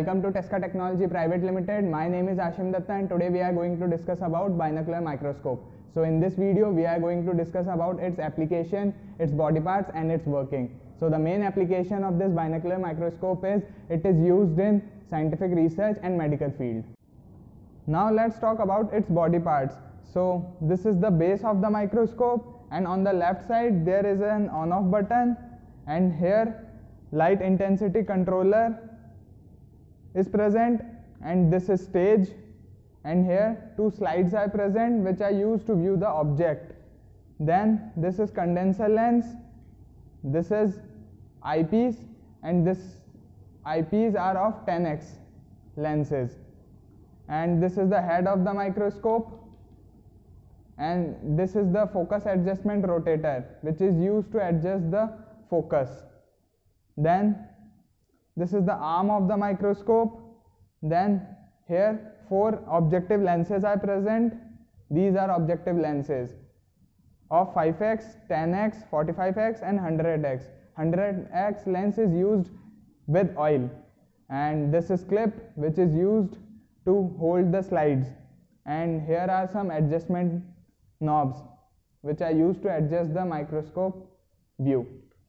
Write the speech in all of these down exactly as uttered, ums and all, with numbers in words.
welcome to Tesca Technology Private Limited. My name is Ashim Datta and today we are going to discuss about binocular microscope. So in this video we are going to discuss about its application, its body parts and its working. So the main application of this binocular microscope is it is used in scientific research and medical field. Now let's talk about its body parts. So this is the base of the microscope and on the left side there is an on-off button, and here light intensity controller is present, and this is stage, and here two slides are present which are used to view the object. Then this is condenser lens, this is eyepiece, and this eyepiece are of ten x lenses, and this is the head of the microscope, and this is the focus adjustment rotator which is used to adjust the focus. Then this is the arm of the microscope. Then here four objective lenses are present. These are objective lenses of five x, ten x, forty-five x and one hundred x. one hundred x lens is used with oil, and this is clip which is used to hold the slides, and here are some adjustment knobs which are used to adjust the microscope view.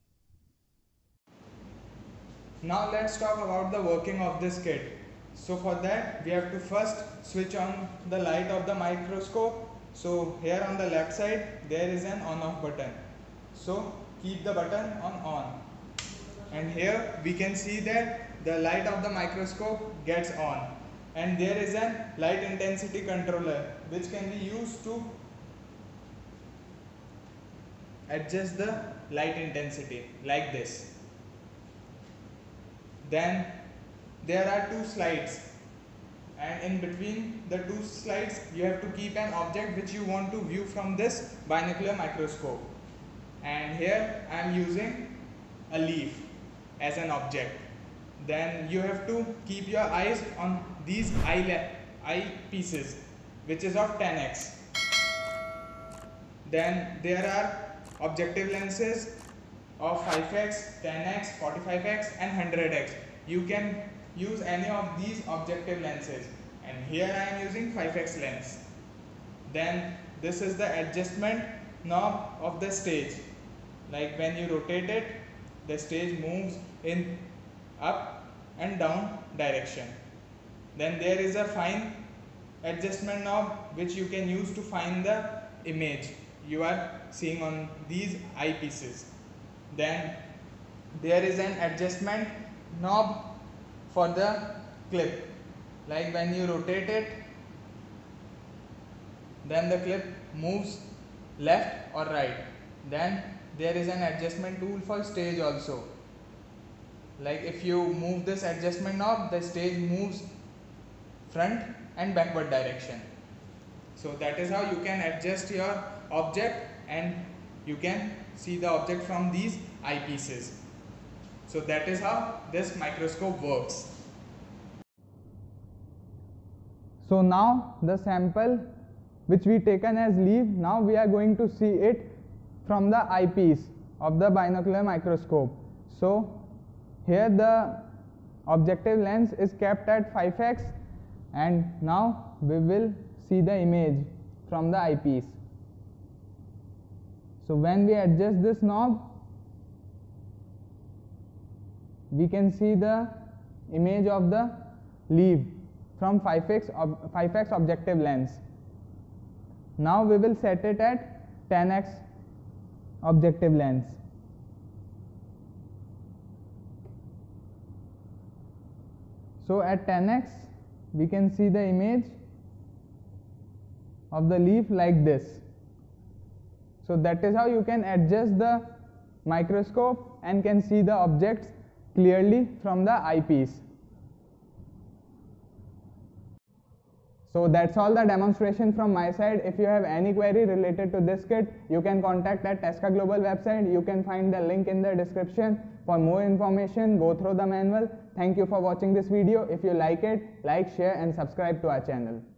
Now let's talk about the working of this kit. So for that we have to first switch on the light of the microscope. So here on the left side there is an on-off button. So keep the button on on. And here we can see that the light of the microscope gets on. And there is a light intensity controller which can be used to adjust the light intensity like this. Then there are two slides, and in between the two slides you have to keep an object which you want to view from this binocular microscope. And here I am using a leaf as an object. Then you have to keep your eyes on these eye, eye pieces which is of ten x. Then there are objective lenses of five x, ten x, forty-five x and one hundred x. You can use any of these objective lenses, and here I am using five x lens. Then this is the adjustment knob of the stage. Like when you rotate it, the stage moves in up and down direction. Then there is a fine adjustment knob which you can use to find the image you are seeing on these eyepieces. Then there is an adjustment knob for the clip. Like when you rotate it, then the clip moves left or right. Then there is an adjustment tool for stage also. Like if you move this adjustment knob, the stage moves front and backward direction. So that is how you can adjust your object, and you can see the object from these eyepieces. So that is how this microscope works. So now the sample which we taken as leaf, now we are going to see it from the eyepiece of the binocular microscope. So here the objective lens is kept at five x, and now we will see the image from the eyepiece. So when we adjust this knob, we can see the image of the leaf from five x five x objective lens. Now we will set it at ten x objective lens. So at ten x we can see the image of the leaf like this. So that is how you can adjust the microscope and can see the objects clearly from the eyepiece. So that's all the demonstration from my side. If you have any query related to this kit, you can contact at Tesca Global website. You can find the link in the description. For more information, go through the manual. Thank you for watching this video. If you like it, like, share and subscribe to our channel.